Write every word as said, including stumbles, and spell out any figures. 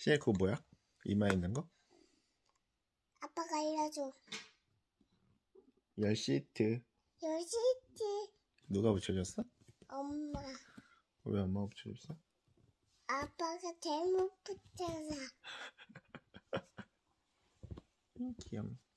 시엘 그거 뭐야? 이마에 있는 거? 아빠가 알려줘. 열시트. 열시트. 누가 붙여줬어? 엄마. 왜 엄마가 붙여줬어? 아빠가 잘못 붙여서. 음, 귀엽네.